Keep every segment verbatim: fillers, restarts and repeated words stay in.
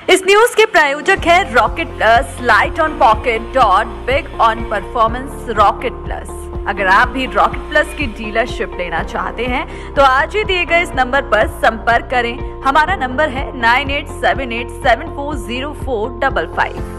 इस न्यूज के प्रायोजक है rocket plus, light on pocket dot big on performance rocket plus. अगर आप भी रॉकेट प्लस की डीलरशिप लेना चाहते हैं तो आज ही दिए गए इस नंबर पर संपर्क करें। हमारा नंबर है nine eight seven eight seven four zero four double five.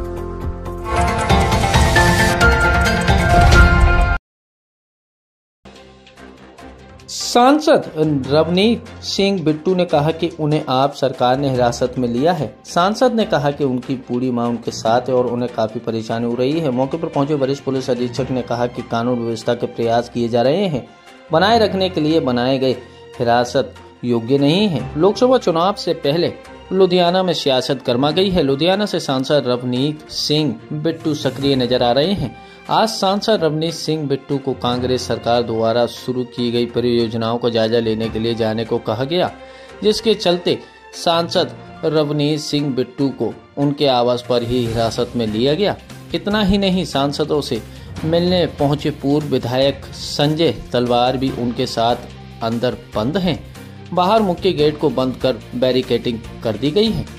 सांसद रवनीत सिंह बिट्टू ने कहा कि उन्हें आप सरकार ने हिरासत में लिया है। सांसद ने कहा कि उनकी पूरी मां उनके साथ है और उन्हें काफी परेशानी हो रही है। मौके पर पहुंचे वरिष्ठ पुलिस अधीक्षक ने कहा कि कानून व्यवस्था के प्रयास किए जा रहे हैं, बनाए रखने के लिए बनाए गए हिरासत योग्य नहीं है। लोकसभा चुनाव से पहले लुधियाना में सियासत गर्मा गई है। लुधियाना से सांसद रवनीत सिंह बिट्टू सक्रिय नजर आ रहे हैं। आज सांसद रवनीत सिंह बिट्टू को कांग्रेस सरकार द्वारा शुरू की गई परियोजनाओं का जायजा लेने के लिए जाने को कहा गया, जिसके चलते सांसद रवनीत सिंह बिट्टू को उनके आवास पर ही हिरासत में लिया गया। इतना ही नहीं, सांसदों से मिलने पहुंचे पूर्व विधायक संजय तलवार भी उनके साथ अंदर बंद हैं। बाहर मुख्य गेट को बंद कर बैरिकेडिंग कर दी गई है।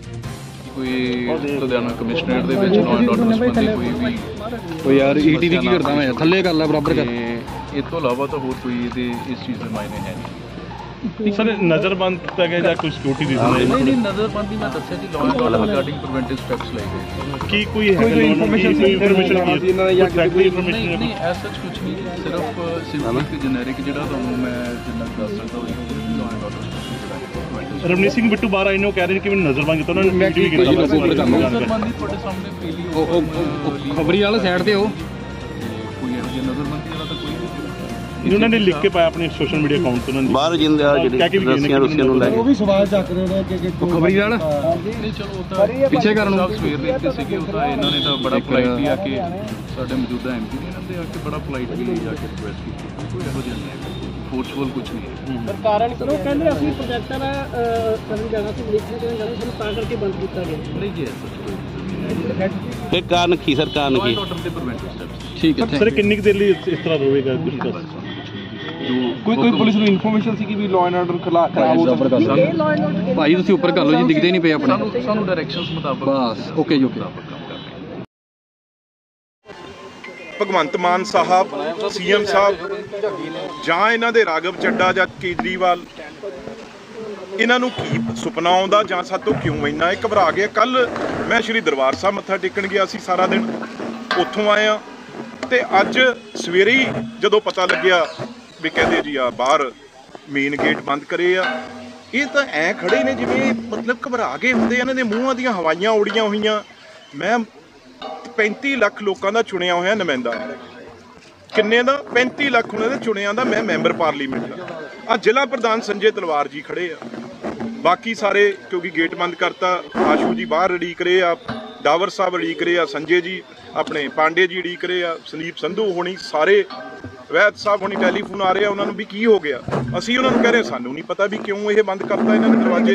कोई लुधियाना कमिश्नरेट दे विच लॉ एंड ऑर्डर संबंधी कोई भी ओ यार ईटी दी की करदा मैं थल्ले कर ला बराबर कर इस तो इलावा तो होर कोई इस चीज़ में मायने है नहीं। सर नज़रबंद किया गया या कोई सिक्योरिटी रीजन है? नहीं नहीं नज़रबंदी मैं दस्सिया जी law and order regarding preventive steps लए गए की कोई है कोई इन्फॉर्मेशन सी इन्फॉर्मेशन या कोई इन्फॉर्मेशन नहीं ऐसा कुछ नहीं, सिर्फ सिंपल जेनेरिक जिहड़ा ਤੁਹਾਨੂੰ मैं जिन्ना दस सकदा होई law and order. Ravneet Singh Bittu बाहर आए ने कह रहे हैं कि मैं नज़रबंद किया उन्होंने मैं भी किया नज़रबंदी ਤੁਹਾਡੇ ਸਾਹਮਣੇ ਪੀਲੀ ओ खबरी वाले साइड ते हो कोई नज़रबंदी वाला तो कोई नहीं। उन्होंने लिख के पाया अपने सोशल मीडिया अकाउंट तो उन्होंने बाहर जिंदे आ ਜਿਹੜੇ ਰਸੀਆਂ ਰਸੀਆਂ ਨੂੰ ਲੈ ਕੇ ਉਹ ਵੀ ਸਵਾਲ ਚੱਕ ਰਹੇ ਨੇ ਕਿ ਖਬਰੀ ਵਾਲਾ ਨਹੀਂ ਚਲੋ ਉਹ ਤਾਂ ਪਿੱਛੇ ਕਰਨ ਨੂੰ ਸਵੇਰ ਦੇ ਇੱਥੇ ਸੀਗੇ, ਉਹ ਤਾਂ ਇਹਨਾਂ ਨੇ ਤਾਂ ਬੜਾ ਪੋਲਾਈਟਲੀ ਆ ਕੇ ਸਾਡੇ ਮੌਜੂਦਾ ਐਮਪੀ ਨੇ ਇਹਨਾਂ ਦੇ ਆ ਕੇ ਬੜਾ ਪੋਲਾਈਟਲੀ ਜਾ ਕੇ ਰਿਕੁਐਸਟ ਕੀਤੀ। ਕੋਈ ਇਹੋ ਜਿਹਾ ਨਹੀਂ ਫੋਰਸਫੁਲ ਕੁਝ ਨਹੀਂ ਹੈ। ਪਰ ਕਾਰਨ ਕਰੋ ਕਹਿੰਦੇ ਅਸੀਂ ਪ੍ਰੋਜੈਕਟਾਂ ਦਾ ਕਰਨ ਜਾਣਾ ਸੀ, ਦੇਖਣ ਕਰਨ ਜਾਣਾ ਸਾਨੂੰ ਤਾਂ ਕਰਕੇ ਬੰਦ ਕੀਤਾ ਗਿਆ। ਨਹੀਂ ਜੀ ਐਸਾ ਕੋਈ ਇਹ ਕਾਰਨ ਕੀ ਸਰ ਕਾਰਨ ਕੀ ਆਰਡਰ ਤੇ ਪ੍ਰੀਵੈਂਟਿਵ ਸਟੈਪਸ ਠੀਕ ਹੈ। ਸਰ ਕਿੰਨੀ ਕੁ ਦੇਰ ਲਈ ਇਸ ਤਰ੍ਹਾਂ ਰਹੇਗਾ ਕੁਝ ਦੱਸ? ਕੋਈ ਕੋਈ ਪੁਲਿਸ ਨੂੰ ਇਨਫੋਰਮੇਸ਼ਨ ਸੀ ਕਿ ਵੀ ਲਾਅ ਐਂਡ ਆਰਡਰ ਖਰਾਬ ਹੋ ਸਕਦਾ ਹੈ? ਭਾਈ ਤੁਸੀਂ ਉੱਪਰ ਕਰ ਲਓ ਜੀ, ਦਿਖਦੇ ਨਹੀਂ ਪਏ ਆਪਣੇ ਸਾਨੂੰ ਸਾਨੂੰ ਡਾਇਰੈਕਸ਼ਨਸ ਮੁਤਾਬਕ ਬਸ ਓਕੇ ਜੀ ਓਕੇ। ਭਗਵੰਤ ਮਾਨ ਸਾਹਿਬ, ਸੀਐਮ ਸਾਹਿਬ ਜਾਂ ਇਹਨਾਂ ਦੇ ਰਾਘਵ ਚੱਡਾ ਜਾਂ ਕੇਜਰੀਵਾਲ, ਇਹਨਾਂ ਨੂੰ ਕੀ ਸੁਪਨਾ ਆਉਂਦਾ ਜਾਂ ਸਾਤੋਂ ਕਿਉਂ ਇੰਨਾ ਇਹ ਘਬਰਾ ਗਿਆ? ਕੱਲ ਮੈਂ ਸ਼੍ਰੀ ਦਰਬਾਰ ਸਾਹਿਬ ਮੱਥਾ ਟੇਕਣ ਗਿਆ ਸੀ, ਸਾਰਾ ਦਿਨ ਉੱਥੋਂ ਆਇਆ ਤੇ ਅੱਜ ਸਵੇਰੇ ਹੀ ਜਦੋਂ ਪਤਾ ਲੱਗਿਆ ਵੀ ਕਹਿੰਦੇ ਜੀ ਆ ਬਾਹਰ ਮੇਨ ਗੇਟ ਬੰਦ ਕਰੇ ਆ, ਇਹ ਤਾਂ ਐਂ ਖੜੇ ਨੇ ਜਿਵੇਂ ਮਤਲਬ ਘਬਰਾ ਗਏ ਹੁੰਦੇ। ਇਹਨਾਂ ਦੇ ਮੂੰਹਾਂ ਦੀਆਂ ਹਵਾਈਆਂ ਉੜੀਆਂ ਹੋਈਆਂ। ਮੈਂ ਪੈਂਤੀ ਲੱਖ ਲੋਕਾਂ ਦਾ ਚੁਣਿਆ ਹੋਇਆ ਨੁਮਾਇੰਦਾ, ਕਿੰਨੇ ਦਾ? ਪੈਂਤੀ ਲੱਖ ਉਹਨਾਂ ਦੇ ਚੁਣਿਆਂ ਦਾ ਮੈਂ ਮੈਂਬਰ ਪਾਰਲੀਮੈਂਟ ਦਾ। ਆ ਜ਼ਿਲ੍ਹਾ ਪ੍ਰਧਾਨ ਸੰਜੇ ਤਲਵਾਰ ਜੀ ਖੜੇ ਆ, ਬਾਕੀ ਸਾਰੇ ਕਿਉਂਕਿ ਗੇਟ ਬੰਦ ਕਰਤਾ। ਆਸ਼ੂ ਜੀ ਬਾਹਰ ਉਡੀਕ ਰਹੇ ਆ, ਡਾਵਰ ਸਾਹਿਬ ਉਡੀਕ ਰਹੇ ਆ, ਸੰਜੇ ਜੀ ਆਪਣੇ ਪਾਂਡੇ ਜੀ ਉਡੀਕ ਰਹੇ ਆ, ਸੰਦੀਪ ਸੰਧੂ ਹੋਣੀ, ਸਾਰੇ ਵੈਦ ਸਾਹਿਬ ਹੋਣੀ ਟੈਲੀਫੋਨ ਆ ਰਹੇ ਆ ਉਹਨਾਂ ਨੂੰ ਵੀ ਕੀ ਹੋ ਗਿਆ। ਅਸੀਂ ਉਹਨਾਂ ਨੂੰ ਕਹਿ ਰਹੇ ਸਾਨੂੰ ਨਹੀਂ ਪਤਾ ਵੀ ਕਿਉਂ ਇਹ ਬੰਦ ਕਰਤਾ ਇਹਨਾਂ ਨੇ ਦਰਵਾਜ਼ੇ।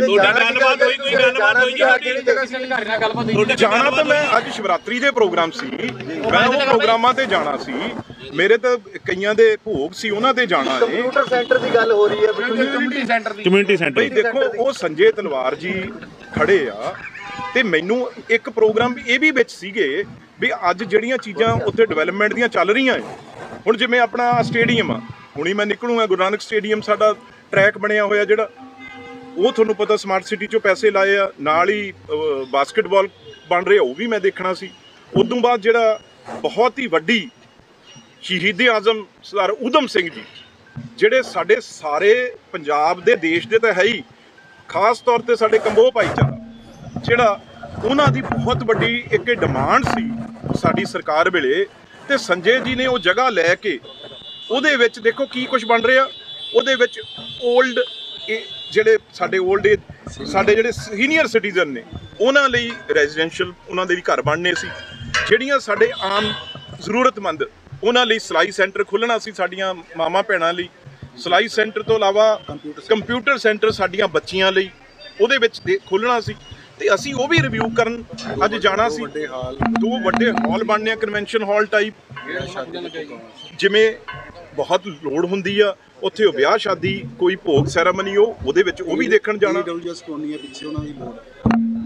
ਜਾਣਾ ਤਾਂ ਮੈਂ ਅੱਜ ਸ਼ਿਵਰਾਤਰੀ ਦੇ ਪ੍ਰੋਗਰਾਮ ਸੀ, ਮੈਂ ਉਹ ਪ੍ਰੋਗਰਾਮਾਂ ਤੇ ਜਾਣਾ ਸੀ, ਮੇਰੇ ਤਾਂ ਕਈਆਂ ਦੇ ਭੋਗ ਸੀ ਉਹਨਾਂ ਤੇ ਜਾਣਾ ਹੈ। ਕੰਪਿਊਟਰ ਸੈਂਟਰ ਦੀ ਗੱਲ ਹੋ ਰਹੀ ਹੈ, ਕਮਿਊਨਿਟੀ ਸੈਂਟਰ ਦੀ ਕਮਿਊਨਿਟੀ ਸੈਂਟਰ ਬਈ ਦੇਖੋ ਉਹ ਸੰਜੇ ਤਲਵਾਰ ਜੀ ਖੜੇ ਆ ਤੇ ਮੈਨੂੰ ਇੱਕ ਪ੍ਰੋਗਰਾਮ ਇਹ ਵੀ ਵਿੱਚ ਸੀਗੇ ਵੀ ਅੱਜ ਜਿਹੜੀਆਂ ਚੀਜ਼ਾਂ ਉੱਥੇ ਡਿਵੈਲਪਮੈਂਟ ਦੀਆਂ ਚੱਲ ਰਹੀਆਂ ਹੈ। ਹੁਣ ਜਿਵੇਂ ਆਪਣਾ ਸਟੇਡੀਅਮ ਆ, ਹੁਣੀ ਮੈਂ ਨਿਕਲੂੰਗਾ ਗੁਰੂ ਨਾਨਕ ਸਟੇਡੀਅਮ ਸਾਡਾ ਟਰੈਕ ਬਣਿਆ ਹੋਇਆ ਜਿਹੜਾ, ਉਹ ਤੁਹਾਨੂੰ ਪਤਾ ਸਮਾਰਟ ਸਿਟੀ 'ਚੋਂ ਪੈਸੇ ਲਾਏ ਆ, ਨਾਲ ਹੀ ਬਾਸਕਟਬਾਲ ਬਣ ਰਿਹਾ ਉਹ ਵੀ ਮੈਂ ਦੇਖਣਾ ਸੀ। ਉਦੋਂ ਬਾਅਦ ਜਿਹੜਾ ਬਹੁਤ ਹੀ ਵੱਡੀ ਸ਼ਹੀਦ ਆਜ਼ਮ ਸਰਦਾਰ ਊਧਮ ਸਿੰਘ ਜੀ, ਜਿਹੜੇ ਸਾਡੇ ਸਾਰੇ ਪੰਜਾਬ ਦੇ ਦੇਸ਼ ਦੇ ਤਾਂ ਹੈ ਹੀ, ਖਾਸ ਤੌਰ ਤੇ ਸਾਡੇ ਕੰਬੋਹ ਭਾਈਚਾਰਾ ਜਿਹੜਾ, ਉਹਨਾਂ ਦੀ ਬਹੁਤ ਵੱਡੀ ਇੱਕ ਡਿਮਾਂਡ ਸੀ ਸਾਡੀ ਸਰਕਾਰ ਵੇਲੇ, ਤੇ ਸੰਜੇ ਜੀ ਨੇ ਉਹ ਜਗ੍ਹਾ ਲੈ ਕੇ ਉਹਦੇ ਵਿੱਚ ਦੇਖੋ ਕੀ ਕੁਝ ਬਣ ਰਿਹਾ। ਉਹਦੇ ਵਿੱਚ ਓਲਡ ਜਿਹੜੇ ਸਾਡੇ ਓਲਡ ਏਜ ਸਾਡੇ ਜਿਹੜੇ ਸੀਨੀਅਰ ਸਿਟੀਜ਼ਨ ਨੇ ਉਹਨਾਂ ਲਈ ਰੈਜ਼ੀਡੈਂਸ਼ੀਅਲ ਉਹਨਾਂ ਦੇ ਵੀ ਘਰ ਬਣਨੇ ਸੀ। ਜਿਹੜੀਆਂ ਸਾਡੇ ਆਮ ਜ਼ਰੂਰਤਮੰਦ ਉਹਨਾਂ ਲਈ ਸਿਲਾਈ ਸੈਂਟਰ ਖੁੱਲ੍ਹਣਾ ਸੀ, ਸਾਡੀਆਂ ਮਾਵਾਂ ਭੈਣਾਂ ਲਈ ਸਿਲਾਈ ਸੈਂਟਰ ਤੋਂ ਇਲਾਵਾ ਕੰਪਿਊਟਰ ਸੈਂਟਰ ਸਾਡੀਆਂ ਬੱਚੀਆਂ ਲਈ ਉਹਦੇ ਵਿੱਚ ਖੋਲ੍ਹਣਾ ਸੀ। ਤੇ ਅਸੀਂ ਉਹ ਵੀ ਰਿਵਿਊ ਕਰਨ ਅੱਜ ਜਾਣਾ ਸੀ। ਦੋ ਵੱਡੇ ਹਾਲ ਬਣਨੇ ਆ ਕਨਵੈਨਸ਼ਨ ਹਾਲ ਟਾਈਪ, ਜਿਵੇਂ ਬਹੁਤ ਲੋੜ ਹੁੰਦੀ ਆ ਉੱਥੇ ਉਹ ਵਿਆਹ ਸ਼ਾਦੀ ਕੋਈ ਭੋਗ ਸੈਰਾਮਨੀ ਉਹ ਉਹਦੇ ਵਿੱਚ ਉਹ ਵੀ ਦੇਖਣ ਜਾਣਾ।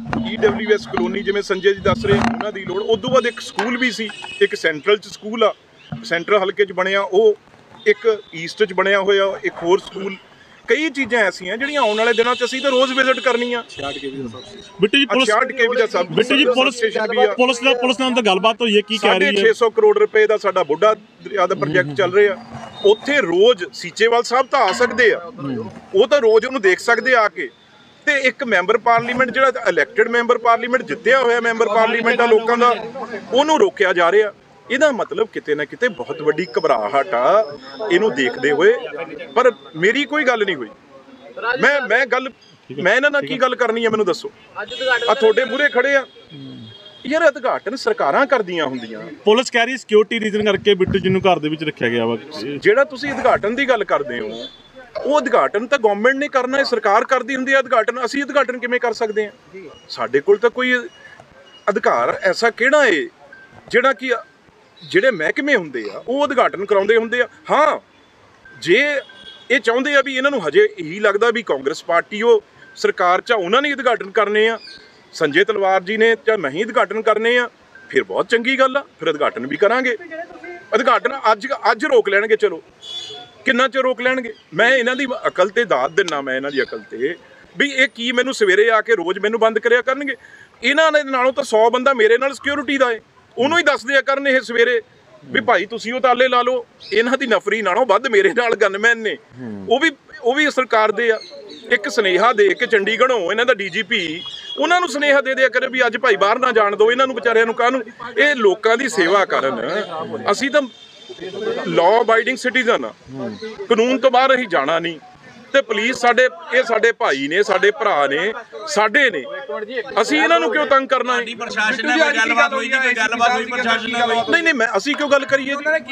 ਈ ਡਬਲਿਊ ਐਸ ਕਲੋਨੀ ਜਿਵੇਂ ਸੰਜੇ ਜੀ ਦੱਸ ਰਹੇ ਉਹਨਾਂ ਦੀ ਲੋੜ। ਉਸ ਤੋਂ ਬਾਅਦ ਇੱਕ ਸਕੂਲ ਵੀ ਸੀ, ਇੱਕ ਸੈਂਟਰਲ 'ਚ ਸਕੂਲ ਆ, ਸੈਂਟਰਲ ਹਲਕੇ 'ਚ ਬਣਿਆ, ਉਹ ਇੱਕ ਈਸਟ 'ਚ ਬਣਿਆ ਹੋਇਆ ਇੱਕ ਹੋਰ ਸਕੂਲ। ਕਈ ਚੀਜ਼ਾਂ ਐਸੀਆਂ ਜਿਹੜੀਆਂ ਆਉਣ ਵਾਲੇ ਦਿਨਾਂ 'ਚ ਅਸੀਂ ਤਾਂ ਰੋਜ਼ ਵਿਜ਼ਿਟ ਕਰਨੀਆਂ। ਬਿੱਟੂ ਜੀ ਪੁਲਿਸ ਬਿੱਟੂ ਜੀ ਪੁਲਿਸ ਪੁਲਿਸ ਦਾ ਪੁਲਿਸ ਨਾਲ ਤਾਂ ਗੱਲਬਾਤ ਹੋਈ ਹੈ, ਕੀ ਕਹਿ ਰਹੀ ਹੈ? ਛੇ ਸੌ ਕਰੋੜ ਰੁਪਏ ਦਾ ਸਾਡਾ ਬੁੱਢਾ ਦਰਿਆ ਦਾ ਪ੍ਰੋਜੈਕਟ ਚੱਲ ਰਿਹਾ, ਉੱਥੇ ਰੋਜ਼ ਸੀਚੇਵਾਲ ਸਾਹਿਬ ਤਾਂ ਆ ਸਕਦੇ ਆ, ਉਹ ਤਾਂ ਰੋਜ਼ ਉਹਨੂੰ ਦੇਖ ਸਕਦੇ ਆ ਕੇ। ਤੇ ਇੱਕ ਮੈਂਬਰ ਪਾਰਲੀਮੈਂਟ ਜਿਹੜਾ ਇਲੈਕਟਡ ਮੈਂਬਰ ਪਾਰਲੀਮੈਂਟ ਜਿੱਤਿਆ ਹੋਇਆ ਮੈਂਬਰ ਪਾਰਲੀਮੈਂਟ ਆ ਲੋਕਾਂ ਦਾ, ਉਹਨੂੰ ਰੋਕਿਆ ਜਾ ਰਿਹਾ। ਇਹਦਾ ਮਤਲਬ ਕਿਤੇ ਨਾ ਕਿਤੇ ਬਹੁਤ ਵੱਡੀ ਘਬਰਾਹਟ ਆ ਇਹਨੂੰ ਦੇਖਦੇ ਹੋਏ। ਪਰ ਮੇਰੀ ਕੋਈ ਗੱਲ ਨਹੀਂ ਹੋਈ, ਮੈਂ ਮੈਂ ਗੱਲ ਮੈਂ ਇਹਨਾਂ ਨਾਲ ਕੀ ਗੱਲ ਕਰਨੀ ਆ ਮੈਨੂੰ ਦੱਸੋ। ਆ ਤੁਹਾਡੇ ਮੂਹਰੇ ਖੜੇ ਆ ਯਾਰ, ਉਦਘਾਟਨ ਸਰਕਾਰਾਂ ਕਰਦੀਆਂ ਹੁੰਦੀਆਂ। ਪੁਲਿਸ ਕਹਿ ਰਹੀ ਸਿਕਿਉਰਿਟੀ ਰੀਜ਼ਨ ਕਰਕੇ ਬਿੱਟੂ ਜੀ ਨੂੰ ਘਰ ਦੇ ਵਿੱਚ ਰੱਖਿਆ ਗਿਆ ਵਾ। ਜਿਹੜਾ ਤੁਸੀਂ ਉਦਘਾਟਨ ਦੀ ਗੱਲ ਕਰਦੇ ਹੋ, ਉਹ ਉਦਘਾਟਨ ਤਾਂ ਗਵਰਨਮੈਂਟ ਨੇ ਕਰਨਾ ਹੈ, ਸਰਕਾਰ ਕਰਦੀ ਹੁੰਦੀ ਹੈ ਉਦਘਾਟਨ। ਅਸੀਂ ਉਦਘਾਟਨ ਕਿਵੇਂ ਕਰ ਸਕਦੇ ਹਾਂ? ਸਾਡੇ ਕੋਲ ਤਾਂ ਕੋਈ ਅਧਿਕਾਰ ਐਸਾ ਕਿਹੜਾ ਹੈ ਜਿਹੜਾ ਕਿ ਜਿਹੜੇ ਮਹਿਕਮੇ ਹੁੰਦੇ ਆ ਉਹ ਉਦਘਾਟਨ ਕਰਾਉਂਦੇ ਹੁੰਦੇ ਆ। ਹਾਂ, ਜੇ ਇਹ ਚਾਹੁੰਦੇ ਆ ਵੀ ਇਹਨਾਂ ਨੂੰ ਹਜੇ ਇਹੀ ਲੱਗਦਾ ਵੀ ਕਾਂਗਰਸ ਪਾਰਟੀ ਉਹ ਸਰਕਾਰ 'ਚ ਉਹਨਾਂ ਨੇ ਉਦਘਾਟਨ ਕਰਨੇ ਆ, ਸੰਜੇ ਤਲਵਾਰ ਜੀ ਨੇ ਜਾਂ ਮੈਂ ਹੀ ਉਦਘਾਟਨ ਕਰਨੇ ਆ, ਫਿਰ ਬਹੁਤ ਚੰਗੀ ਗੱਲ ਆ, ਫਿਰ ਉਦਘਾਟਨ ਵੀ ਕਰਾਂਗੇ। ਉਦਘਾਟਨ ਅੱਜ ਅੱਜ ਰੋਕ ਲੈਣਗੇ, ਚਲੋ ਕਿੰਨਾ ਚਿਰ ਰੋਕ ਲੈਣਗੇ? ਮੈਂ ਇਹਨਾਂ ਦੀ ਅਕਲ ਤੇ ਦਾਤ ਦਿੰਨਾ, ਮੈਂ ਇਹਨਾਂ ਦੀ ਅਕਲ ਤੇ ਵੀ ਇਹ ਕੀ ਮੈਨੂੰ ਸਵੇਰੇ ਆ ਕੇ ਰੋਜ਼ ਮੈਨੂੰ ਬੰਦ ਕਰਿਆ ਕਰਨਗੇ? ਇਹਨਾਂ ਦੇ ਨਾਲੋਂ ਤਾਂ ਸੌ ਬੰਦਾ ਮੇਰੇ ਨਾਲ ਸਿਕਿਉਰਿਟੀ ਦਾ ਹੈ, ਉਹਨੂੰ ਹੀ ਦੱਸ ਦਿਆ ਕਰਨ ਇਹ ਸਵੇਰੇ ਵੀ ਭਾਈ ਤੁਸੀਂ ਉਹ ਤਾਲੇ ਲਾ ਲਓ। ਇਹਨਾਂ ਦੀ ਨਫਰੀ ਨਾਲੋਂ ਵੱਧ ਮੇਰੇ ਨਾਲ ਗਨਮੈਨ ਨੇ, ਉਹ ਵੀ ਉਹ ਵੀ ਸਰਕਾਰ ਦੇ ਆ। ਇੱਕ ਸੁਨੇਹਾ ਦੇ ਕੇ ਚੰਡੀਗੜ੍ਹੋਂ ਇਹਨਾਂ ਦਾ ਡੀ ਜੀ ਪੀ ਉਹਨਾਂ ਨੂੰ ਸੁਨੇਹਾ ਦੇ ਦਿਆ ਕਰੇ ਵੀ ਅੱਜ ਭਾਈ ਬਾਹਰ ਨਾ ਜਾਣ ਦਿਓ ਇਹਨਾਂ ਨੂੰ, ਵਿਚਾਰਿਆਂ ਨੂੰ। ਕਾਹਨੂੰ? ਇਹ ਲੋਕਾਂ ਦੀ ਸੇਵਾ ਕਰਨ। ਅਸੀਂ ਤਾਂ ਲਾਅ ਅਬਾਈਡਿੰਗ ਸਿਟੀਜ਼ਨ ਆ, ਕਾਨੂੰਨ ਤੋਂ ਬਾਹਰ ਅਸੀਂ ਜਾਣਾ ਨਹੀਂ। ਤੇ ਪੁਲਿਸ ਸਾਡੇ ਇਹ ਸਾਡੇ ਭਾਈ ਨੇ, ਸਾਡੇ ਭਰਾ ਨੇ, ਸਾਡੇ ਨੇ, ਅਸੀਂ ਇਹਨਾਂ ਨੂੰ ਕਿਉਂ ਤੰਗ ਕਰਨਾ ਹੈ? ਨਹੀਂ ਨਹੀਂ ਮੈਂ ਅਸੀਂ ਕਿਉਂ ਗੱਲ ਕਰੀਏ?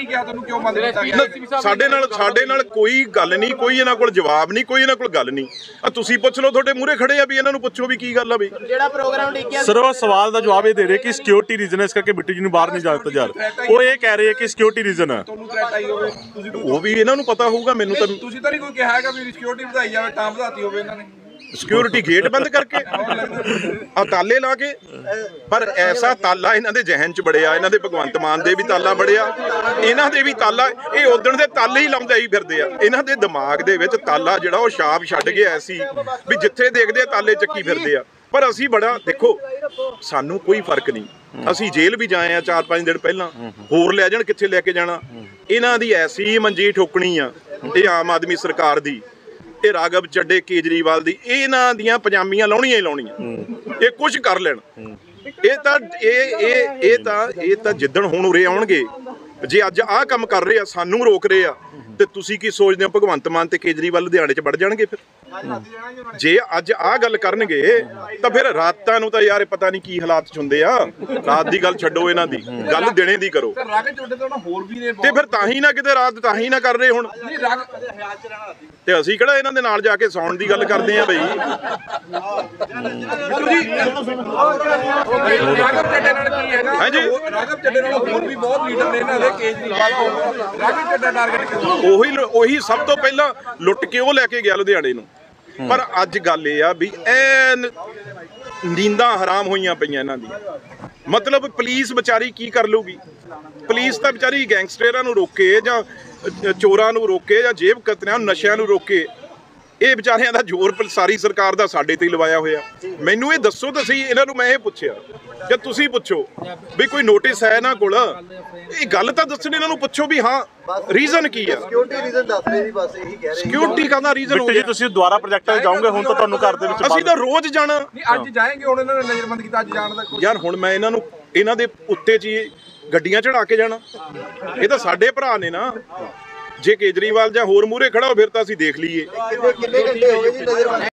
ਸਾਡੇ ਨਾਲ ਸਾਡੇ ਨਾਲ ਕੋਈ ਗੱਲ ਨਹੀਂ, ਕੋਈ ਇਹਨਾਂ ਕੋਲ ਜਵਾਬ ਨਹੀਂ, ਕੋਈ ਇਹਨਾਂ ਕੋਲ ਗੱਲ ਨਹੀਂ। ਆ ਤੁਸੀਂ ਪੁੱਛ ਲਓ, ਤੁਹਾਡੇ ਮੂਹਰੇ ਖੜੇ ਆ ਵੀ ਇਹਨਾਂ ਨੂੰ ਪੁੱਛੋ ਵੀ ਕੀ ਗੱਲ ਆ ਬਈ। ਜਿਹੜਾ ਪ੍ਰੋਗਰਾਮ ਲਿਖਿਆ ਸਰ ਉਹ ਸਵਾਲ ਦਾ ਜਵਾਬ ਇਹ ਦੇ ਰਹੇ ਕਿ ਸਿਕਿਉਰਿਟੀ ਰੀਜ਼ਨ ਹੈ, ਇਸ ਕਰਕੇ ਬਿੱਟੂ ਜੀ ਨੂੰ ਬਾਹਰ ਨਹੀਂ ਜਾ ਦਿੱਤਾ ਜਾ ਰਿਹਾ। ਉਹ ਇਹ ਕਹਿ ਰਹੇ ਕਿ ਸਿਕਿਉਰਿਟੀ ਰੀਜ਼ਨ ਹੈ। ਉਹ ਵੀ ਇਹਨਾਂ ਨੂੰ ਪਤਾ ਹੋਊਗਾ, ਮੈਨੂੰ ਤਾਂ ਤੁਸੀਂ ਤਾਂ ਨਹੀਂ ਕੋਈ ਕਿਹਾ ਹੈਗਾ ਵੀ ਸਿਕਿਉਰਿਟੀ ਵਧਾਈ ਜਾਵੇ, ਤਾਂ ਵਧਾਤੀ ਹੋਵੇ ਇਹਨਾਂ ਨੇ। ਸਿਕਿਉਰਿਟੀ ਗੇਟ ਬੰਦ ਕਰਕੇ ਆ ਤਾਲੇ ਲਾ ਕੇ, ਪਰ ਐਸਾ ਤਾਲਾ ਇਹਨਾਂ ਦੇ ਜ਼ਿਹਨ 'ਚ ਬੜਿਆ, ਇਹਨਾਂ ਦੇ ਭਗਵੰਤ ਮਾਨ ਦੇ ਵੀ ਤਾਲਾ ਬੜਿਆ, ਇਹਨਾਂ ਦੇ ਵੀ ਤਾਲਾ। ਇਹ ਉਦਣ ਦੇ ਤਾਲੇ ਹੀ ਲਾਉਂਦੇ ਹੀ ਫਿਰਦੇ ਆ। ਇਹਨਾਂ ਦੇ ਦਿਮਾਗ ਦੇ ਵਿੱਚ ਤਾਲਾ ਜਿਹੜਾ ਉਹ ਛਾਪ ਛੱਡ ਗਿਆ ਐਸੀ ਵੀ ਜਿੱਥੇ ਦੇਖਦੇ ਆ ਤਾਲੇ ਚੱਕੀ ਫਿਰਦੇ ਆ। ਪਰ ਅਸੀਂ ਬੜਾ ਦੇਖੋ, ਸਾਨੂੰ ਕੋਈ ਫਰਕ ਨਹੀਂ। ਅਸੀਂ ਜੇਲ੍ਹ ਵੀ ਜਾਏ ਆ ਚਾਰ ਪੰਜ ਦਿਨ ਪਹਿਲਾਂ, ਹੋਰ ਲੈ ਜਾਣ ਕਿੱਥੇ ਲੈ ਕੇ ਜਾਣਾ। ਇਹਨਾਂ ਦੀ ਐਸੀ ਮੰਜੀ ਠੋਕਣੀ ਆ ਇਹ ਆਮ ਆਦਮੀ ਸਰਕਾਰ ਦੀ, ਇਹ ਰਾਘਵ ਚੱਡੇ ਕੇਜਰੀਵਾਲ ਦੀ, ਇਹਨਾਂ ਦੀਆਂ ਪਜਾਮੀਆਂ ਲਾਉਣੀਆਂ ਹੀ ਲਾਉਣੀਆਂ। ਇਹ ਕੁਝ ਕਰ ਲੈਣ। ਇਹ ਤਾਂ ਇਹ ਇਹ ਇਹ ਤਾਂ ਇਹ ਤਾਂ ਜਿੱਦਣ ਹੁਣ ਉਰੇ ਆਉਣਗੇ, ਜੇ ਅੱਜ ਆਹ ਕੰਮ ਕਰ ਰਹੇ ਆ, ਸਾਨੂੰ ਰੋਕ ਰਹੇ ਆ, ਤੇ ਤੁਸੀਂ ਕੀ ਸੋਚਦੇ ਹੋ ਭਗਵੰਤ ਮਾਨ ਤੇ ਕੇਜਰੀਵਾਲ ਲੁਧਿਆਣੇ 'ਚ ਵੜ ਜਾਣਗੇ? ਫਿਰ ਜੇ ਅੱਜ ਆਹ ਗੱਲ ਕਰਨਗੇ ਤਾਂ ਫਿਰ ਰਾਤਾਂ ਨੂੰ ਤਾਂ ਯਾਰ ਪਤਾ ਨਹੀਂ ਕੀ ਹਾਲਾਤ 'ਚ ਹੁੰਦੇ ਆ। ਰਾਤ ਦੀ ਗੱਲ ਛੱਡੋ, ਇਹਨਾਂ ਦੀ ਗੱਲ ਦਿਨੇ ਦੀ ਕਰੋ। ਤੇ ਫਿਰ ਤਾਂ ਹੀ ਨਾ ਕਿਤੇ ਰਾਤ ਤਾਂ ਹੀ ਨਾ ਕਰ ਰਹੇ ਹੁਣ। ਤੇ ਅਸੀਂ ਕਿਹੜਾ ਇਹਨਾਂ ਦੇ ਨਾਲ ਜਾ ਕੇ ਸੌਣ ਦੀ ਗੱਲ ਕਰਦੇ ਆ ਬਈ। ਹਾਂਜੀ, ਉਹੀ ਉਹੀ ਸਭ ਤੋਂ ਪਹਿਲਾਂ ਲੁੱਟ ਕੇ ਉਹ ਲੈ ਕੇ ਗਿਆ ਲੁਧਿਆਣੇ ਨੂੰ। ਪਰ ਅੱਜ ਗੱਲ ਇਹ ਆ ਵੀ ਐਨ ਨੀਂਦਾਂ ਹਰਾਮ ਹੋਈਆਂ ਪਈਆਂ ਇਹਨਾਂ ਦੀ। ਮਤਲਬ ਪੁਲਿਸ ਵਿਚਾਰੀ ਕੀ ਕਰ ਲੂਗੀ? ਪੁਲਿਸ ਤਾਂ ਵਿਚਾਰੀ ਗੈਂਗਸਟਰਾਂ ਨੂੰ ਰੋਕੇ ਜਾਂ ਚੋਰਾਂ ਨੂੰ ਰੋਕੇ ਜਾਂ ਜੇਬ ਕਤਰਿਆਂ ਨੂੰ, ਨਸ਼ਿਆਂ ਨੂੰ ਰੋਕੇ। ਇਹ ਵਿਚਾਰਿਆਂ ਦਾ ਜ਼ੋਰ ਸਾਰੀ ਸਰਕਾਰ ਦਾ ਸਾਡੇ ਤੇ ਲਵਾਇਆ ਹੋਇਆ। ਮੈਨੂੰ ਇਹ ਦੱਸੋ ਤਾਂ ਸਹੀ, ਇਹਨਾਂ ਨੂੰ ਮੈਂ ਇਹ ਪੁੱਛਿਆ ਜਾਂ ਤੁਸੀਂ ਪੁੱਛੋ ਵੀ ਕੋਈ ਨੋਟਿਸ ਹੈ ਇਹਨਾਂ ਕੋਲ? ਇਹ ਗੱਲ ਤਾਂ ਦੱਸਣ, ਇਹਨਾਂ ਨੂੰ ਪੁੱਛੋ ਵੀ ਹਾਂ ਰੀਜ਼ਨ ਕੀ ਆ। ਸਿਕਿਉਰਿਟੀ ਰੀਜ਼ਨ ਦੱਸ ਰਹੇ ਜੀ, ਬਸ ਇਹੀ ਕਹਿ ਰਹੇ। ਸਿਕਿਉਰਿਟੀ ਕਾਹਦਾ ਰੀਜ਼ਨ ਹੋ ਗਿਆ? ਤੁਸੀਂ ਦੁਬਾਰਾ ਪ੍ਰੋਜੈਕਟਾਂ ਜਾਓਗੇ ਹੁਣ ਤਾਂ ਤੁਹਾਨੂੰ ਘਰ ਦੇ ਵਿੱਚ? ਅਸੀਂ ਤਾਂ ਰੋਜ਼ ਜਾਣਾ। ਅੱਜ ਜਾਏਂਗੇ, ਹੁਣ ਇਹਨਾਂ ਨੇ ਨਜ਼ਰਬੰਦ ਕੀਤਾ, ਅੱਜ ਜਾਣ ਦਾ ਯਾਰ ਹੁਣ ਮੈਂ ਇਹਨਾਂ ਨੂੰ ਇਹਨਾਂ ਦੇ ਉੱਤੇ 'ਚ ਹੀ ਗੱਡੀਆਂ ਚੜਾ ਕੇ ਜਾਣਾ? ਇਹ ਤਾਂ ਸਾਡੇ ਭਰਾ ਨੇ ਨਾ। ਜੇ ਕੇਜਰੀਵਾਲ ਜਾਂ ਹੋਰ ਮੂਹਰੇ ਖੜਾ ਹੋ ਫਿਰ ਤਾਂ ਅਸੀਂ ਦੇਖ ਲਈਏ। ਕਿੰਨੇ ਕਿੰਨੇ ਘੰਟੇ ਹੋ ਗਏ ਜੀ ਨਜ਼ਰ